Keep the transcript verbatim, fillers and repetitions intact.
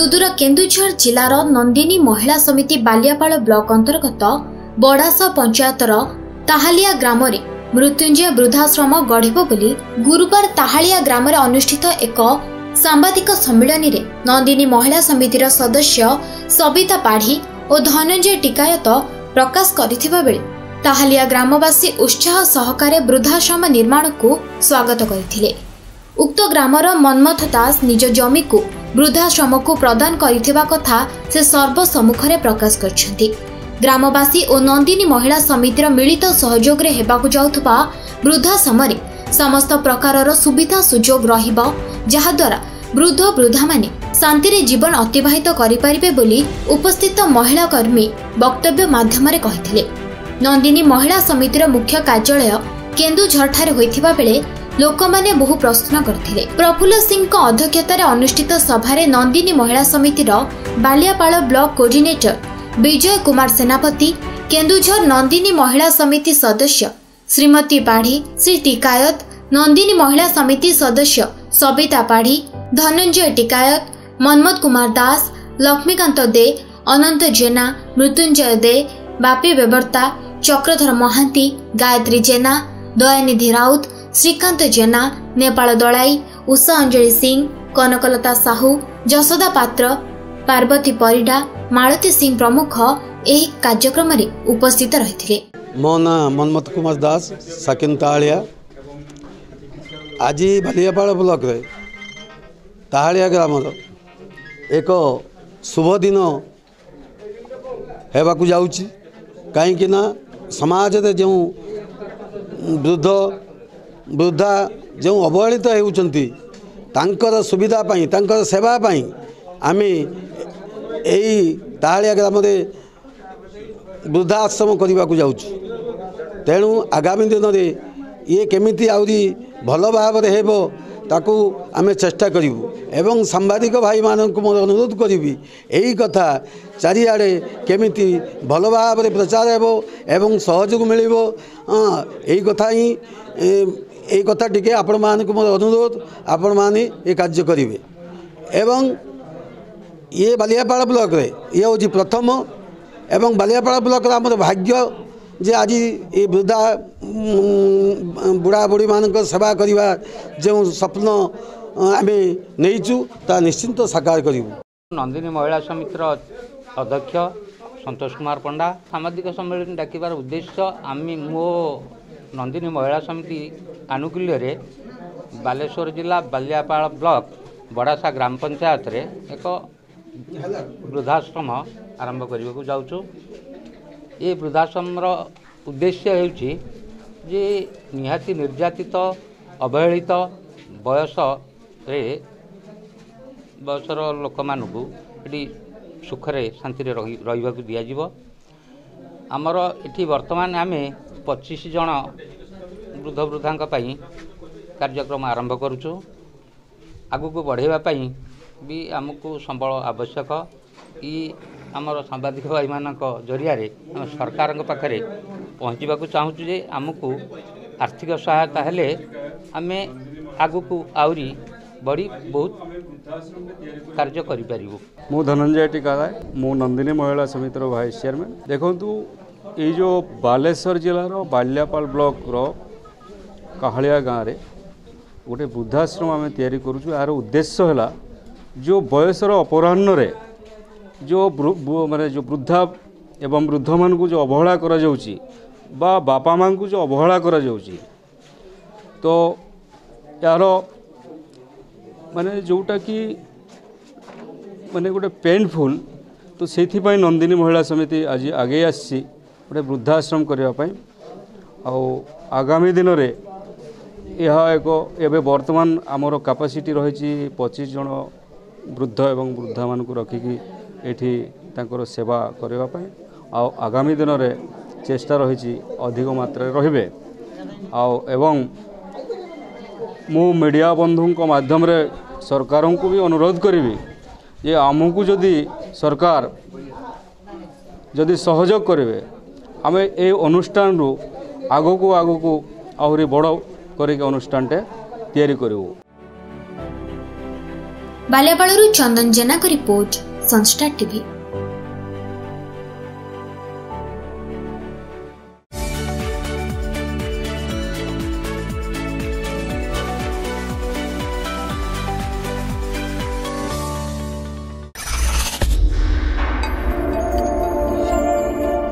सुदूर केन्दुझर जिलार नंदिनी महिला समिति बालियापाल ब्लॉक अंतर्गत बड़ास पंचायतर ताहालिया ग्राम रे मृत्युंजय वृद्धाश्रम गढ़िब बोली गुरुवार ताहालिया ग्राम रे अनुष्ठित एक सांबादिक सम्मेलन रे नंदिनी महिला समितिर सदस्य सबिता पाढ़ी और धनंजय टिकायत प्रकाश करिथिबा बेले ताहालिया ग्रामवासी उत्साह सहकारे वृद्धाश्रम निर्माण को स्वागत करथिले। उक्त ग्रामर मनमथ दास निज जमी को वृद्धाश्रम को प्रदान करिथिबा कथा से सर्वसम्मुखरे प्रकाश करछन्ति। ग्रामवासी और नंदिनी महिला समितिर मिलित सहयोग रे हेबाकु जाउथबा वृद्धाश्रम रे समस्त प्रकारर सुविधा सुजोग रहिबा जहा द्वारा वृद्ध वृद्धा माने शांति रे जीवन अतिबाहित करि परिबे बोली उपस्थित महिला कर्मी वक्तव्य माध्यम रे कहिथिले। नंदिनी महिला समितिर मुख्य कार्यालय केन्दुझर ठारे होइथिबा बेले लोक माने बहु प्रश्न करथिले। प्रफुल्ल सिंह को अध्यक्षतार अनुष्ठित सभारे नंदिनी महिला समितिर बालियापाल ब्लॉक कोऑर्डिनेटर विजय कुमार सेनापति, केन्दुझर नंदिनी महिला समिति सदस्य श्रीमती पाढ़ी, श्री टिकायत, नंदिनी महिला समिति सदस्य सबिता पाढ़ी, धनंजय टिकायत, मनमथ कुमार दास, लक्ष्मीकांत दे, अनंत जेना, मृत्युंजय दे, बापी बेबर्ता, चक्रधर महांती, गायत्री जेना, दयानिधि राउत, श्रीकांत जेना, नेपाल दलाई, उषा अंजलि सिंह, कनकलता साहू, जसोदा पात्र, पार्वती परिडा, मालती सिंह प्रमुख एही कार्यक्रम रे उपस्थित रहिथिले। मो ना मनमथ कुमार दास साकिन ताहालिया। आज बालियापाल ब्लॉक रे ताहालिया ग्राम एक शुभ दिन हेबाकु जाउची। कहीं ना समाज रे जो वृद्ध वृद्धा जो अवहेलित होउचंती तांकर सुविधा पाई तांकर सेवा पाई आमे एई ताहालिया ग्राम रे वृद्धाश्रम करने को जाऊँ। तेणु आगामी दिन में ये केमिति आउरी भल भाव में हेबो ताकू आमे चेष्टा करिवु एवं सांबादिक भाई मानक मोर अनुरोध करी यही कथा चारिआडे केमिति भल भाव में प्रचार हेबो एवं सहयोग मिलिबो। यही कथा ही यही कथा टिके आपण मानक मोर अनुरोध आपण माने ये कार्य करिवे। एवं ये बालियापाल ब्लॉक रे ये होची प्रथम एवं बालियापाल ब्लॉक आम भाग्य जे आज ये वृद्धा बुढ़ा बुढ़ी मान सेवा करवा जो स्वप्न आम नहींचु ता निश्चिंत साकार करूँ। नंदिनी महिला समितिर अध्यक्ष संतोष कुमार पंडा सामाजिक सम्मेलन डाकिबार उद्देश्य आम मो नंदिनी महिला समिति आनुकूल्य रे बालेश्वर जिला बालियापाल ब्लॉक बड़ासा ग्राम पंचायत रे एक वृद्धाश्रम आरंभ करने को जाऊँ। ये वृद्धाश्रम उद्देश्य होउछि जे निहाती निर्यातित अवहेलित बयस रे बयसर लोक मानकु एटी सुखरे शांति रे रहिबा को दिया जिवो। आमर एठी वर्तमान आमे पच्चीस जन वृद्ध वृद्धांक पई कार्यक्रम आरंभ करूछु। आगु को बढ़ेबा पई भी आमको संबल आवश्यक। ई आमर सांबादिक भाई मानक जरिया रे आम सरकार पाखे पहुँचवा चाहूँ जे आमको आर्थिक सहायता हेले आमे आगु को आउरी बड़ी बहुत कार्य करि परिबो। मु धनंजय टिकाराय मु नंदिनी महिला समितिर वाइस चेयरमैन। देखंतु ये जो बालेश्वर जिलार बालियापाल ब्लॉक रो काहालिया गाँव रे गोटे वृद्धाश्रम आम तैयारी करूछु। यार उद्देश्य है जो बयसर अपराह्न रे जो माने जो वृद्धा एवं वृद्ध मान को जो अवहेला करा जाउची बा बापा मां को जो अवहेला करा जाउची तो यार माने जोटा कि माने गोटे पेनफुल तो से नंदिनी महिला समिति आज आगे आसी गोटे वृद्धाश्रम करने आगामी दिन में यह एक एवं वर्तमान आमर कैपेसिटी रही पच्चीस जन वृद्ध एवं वृद्धा मान को रखिकी एठी तांकर सेवा करने आगामी दिन में चेष्टा रही अधिक मात्रा रे एवं मु मीडिया बंधु माध्यम रे सरकार को भी अनुरोध करी जे आमको जदि सरकार जदि सहयोग करेंगे आम ए अनुष्ठान रु आगो को आगो को आहरी बड़ कर अनुष्ठान टे तैयारी करूँ। ବାଲିଆପାଳରୁ ଚନ୍ଦନ ଜେନାଙ୍କ ରିପୋର୍ଟ ସନଷ୍ଟାର ଟିଭି।